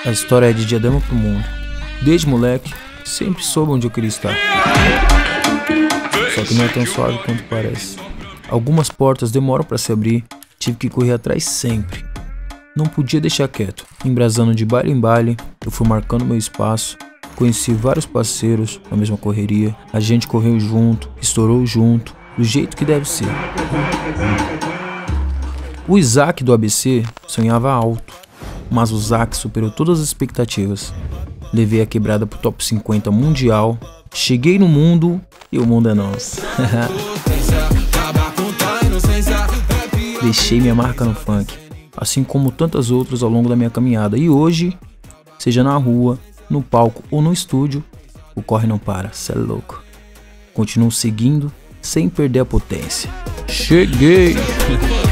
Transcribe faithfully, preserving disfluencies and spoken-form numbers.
A história é de Diadema pro mundo. Desde moleque, sempre soube onde eu queria estar. Só que não é tão suave quanto parece. Algumas portas demoram para se abrir, tive que correr atrás sempre. Não podia deixar quieto. Embrasando de baile em baile, eu fui marcando meu espaço. Conheci vários parceiros na mesma correria. A gente correu junto, estourou junto, do jeito que deve ser. O Isaac do A B C sonhava alto, mas o Zac superou todas as expectativas. Levei a quebrada pro top cinquenta mundial. Cheguei no mundo e o mundo é nosso. Deixei minha marca no funk, assim como tantas outras ao longo da minha caminhada. E hoje, seja na rua, no palco ou no estúdio, o corre não para, cê é louco. Continuo seguindo sem perder a potência. Cheguei!